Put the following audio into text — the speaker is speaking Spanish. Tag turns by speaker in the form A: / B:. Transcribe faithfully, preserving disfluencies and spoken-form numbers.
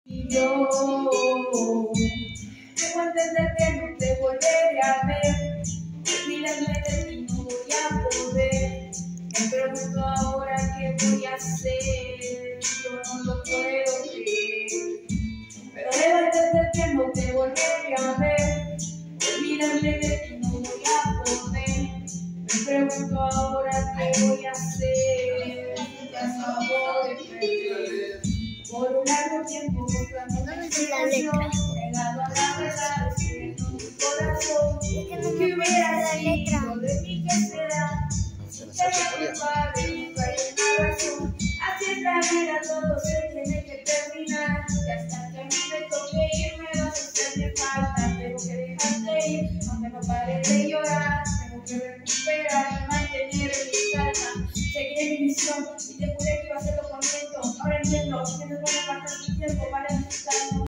A: Y yo debo entender que no te volveré a ver. Olvídame de ti, no voy a poder. Me pregunto ahora qué voy a hacer. Yo no lo puedo creer. Pero debo entender que no te volveré a ver. Olvídame de ti, no voy a poder. Me pregunto ahora qué voy a hacer. Ya no voy a perder. Por un largo tiempo buscando una explicación, pegado a la verdad, escribiendo mi corazón. ¿Qué hubiera sido de mí? ¿Qué será? Si te llamo padre y no hay una razón. Así es la vida, todo se tiene que terminar. Y hasta que a mí me toque irme vas a hacerme falta. Tengo que dejarte ir, aunque no pare de llorar. Tengo que recuperar y mantener mi calma. Seguiré mi misión y te juré que iba a hacerlo con esto. Ahora entiendo que no es buena parte de mi tiempo para disfrutar.